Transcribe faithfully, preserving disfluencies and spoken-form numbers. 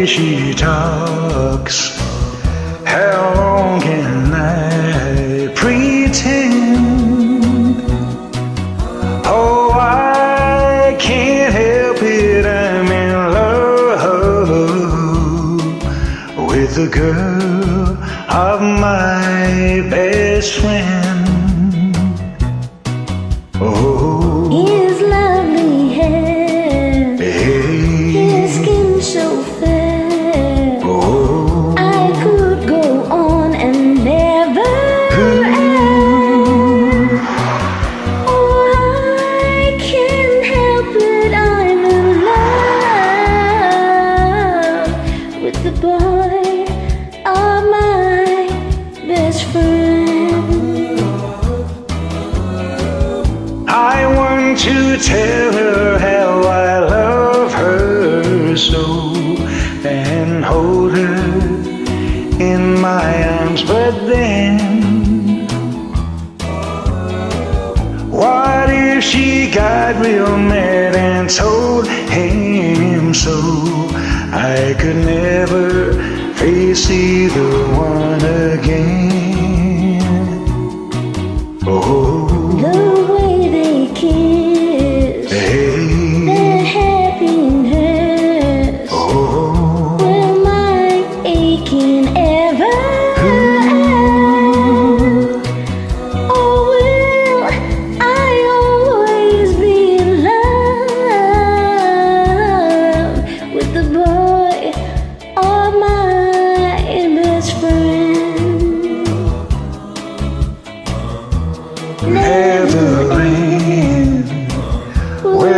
way she talks, how long can I pretend? Oh, I can't help it, I'm in love with the girl of my best friend. Oh, his lovely hair, hey, his skin so fair. oh, I could go on and never end. Oh, I can't help it, I'm in love with the boy of my best friend. I want to tell her how I love her so, and hold her in my arms, but then what if she got real mad and told him so? I could never face either one again. Oh, The way they kiss, hey, their happiness, oh, will my aching ever end? Or will I always be in love with the boy of my best friend? Never end. Well,